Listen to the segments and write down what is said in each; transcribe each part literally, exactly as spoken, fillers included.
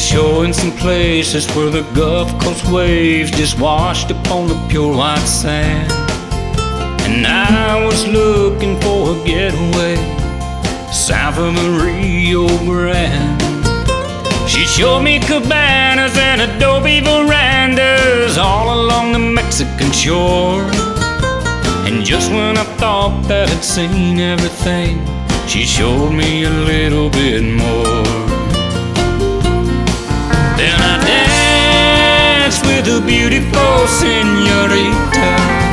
showing some places where the Gulf Coast waves just washed upon the pure white sand. And I was looking for a getaway south of the Rio Grande. She showed me cabanas and adobe verandas all along the Mexican shore. And just when I thought that I'd seen everything, she showed me a little bit more. Then I danced with a beautiful señorita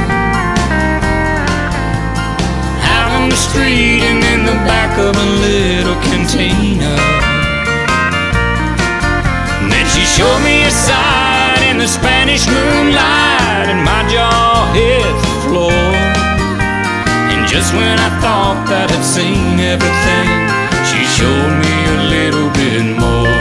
out on the street and in the back of a little cantina. Then she showed me a side in the Spanish moonlight, and my jaw hit the floor. And just when I thought that I'd seen everything, she showed me a little bit more.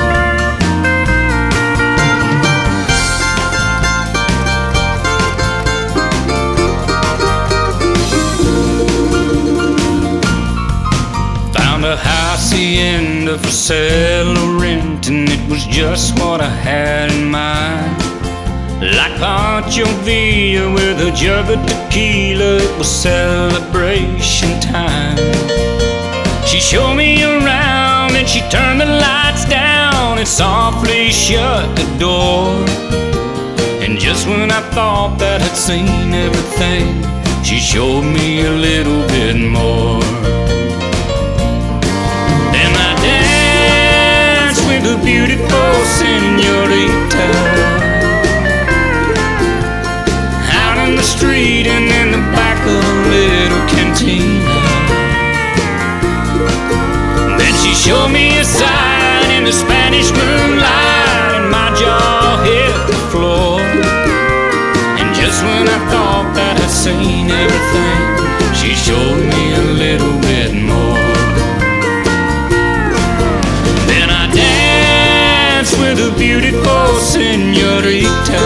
A hacienda for sale or rent, and it was just what I had in mind. Like Pancho Villa with a jug of tequila, it was celebration time. She showed me around and she turned the lights down and softly shut the door. And just when I thought that I'd seen everything, she showed me a little bit more. The beautiful señorita out in the street and in the back of a little cantina. Then she showed me a sign in the Spanish moonlight, and my jaw hit the floor. And just when I thought that I'd seen everything, she showed me a little bit more. With a beautiful señorita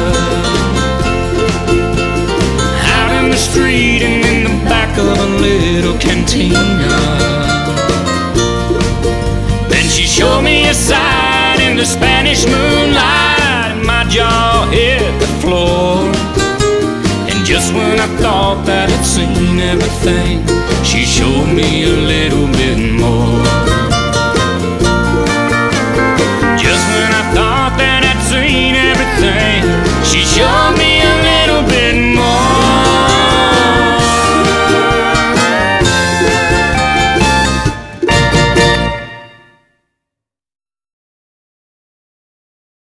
out in the street and in the back of a little cantina. Then she showed me a sign in the Spanish moonlight, and my jaw hit the floor. And just when I thought that I'd seen everything, she showed me a little bit more.